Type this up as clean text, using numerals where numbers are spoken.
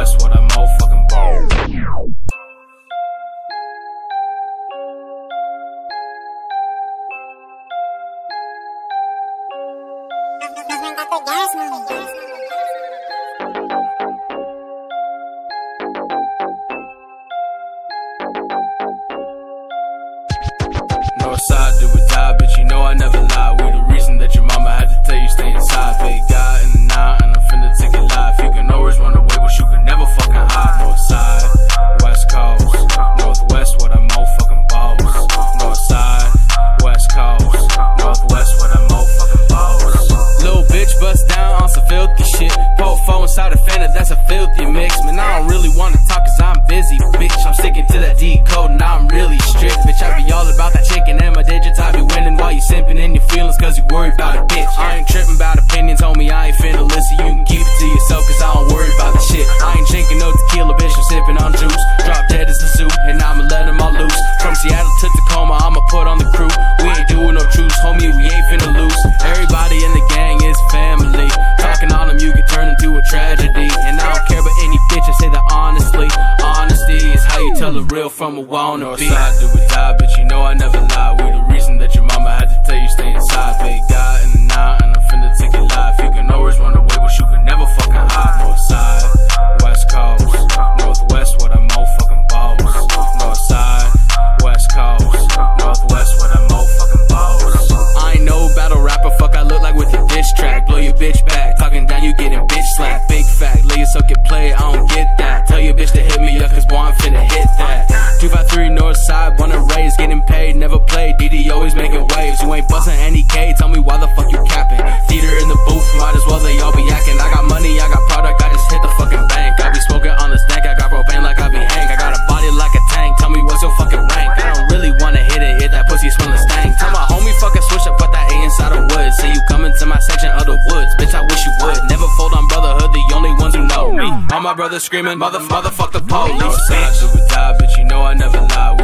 Northwest with a motherfucking ball. Northside, do or die, bitch, you know I never lie. We the reason that your mama had to tell you stay inside. Big guy in the 9, and I'm finna take it live. You can always run away, but you can never fucking hide. Northside, West Coast, Northwest with a motherfucking balls. Northside, West Coast, Northwest with a motherfucking balls. Little bitch bust down on some filthy shit. Poke phone inside a Fanta, that's a filthy mix. Man, I don't really wanna talk cause I'm busy, bitch. I'm sticking to that D code and I'm really strict, bitch. I be all about that chicken and my digits. I be winning while you simping in your feelings cause you worry about a bitch. I ain't tripping about opinions, homie, I ain't finna listen. You can keep it to yourself cause I don't worry about the shit. I ain't drinking no tequila, bitch, I'm sipping on juice. Drop dead as a zoo and I'ma let them all loose. From Seattle to Tacoma, I'ma put on the crew. We ain't doing no truce, homie, we ain't finna lose. Everybody in the gang is family. Talking on them, you can turn into a tragedy. And I don't care about any bitch, I say that honestly. Honesty is how you tell the real from a wannabe. Northside, do or die, bitch, you know I never lie. We the reason that your mama had to tell you stay inside. Big guy in the 9, and I'm finna take it live. You can always run away, but you can never fucking hide. Northside, West Coast, Northwest with a motherfucking balls. Northside, West Coast, Northwest with a motherfucking balls. I ain't no battle rapper, fuck I look like with your diss track. Blow your bitch back, talking down you getting bitch slapped. Big fact, lay your suck it play, I don't get that. Tell your bitch to hit me up cause boy I'm finna hit that. 253 Northside, wanna raise, getting paid, never played. DD always making waves, you ain't bustin' any K, tell me why the fuck you capping. Theater in the booth, might as well they all be acting. I got money, I got product, I just hit the fucking bank. I be smoking on this dank, I got propane like I be Hank. I got a body like a tank, tell me what's your fucking rank. I don't really wanna hit that pussy smelling stank. Tell my homie fucking switch up, put that A inside the woods. Say you coming to my section of the woods, bitch I wish you would. Never fold on brotherhood, the only ones who know me. All my brothers screaming, motherfuck the police. Northside, do or die, bitch, you know I never lie.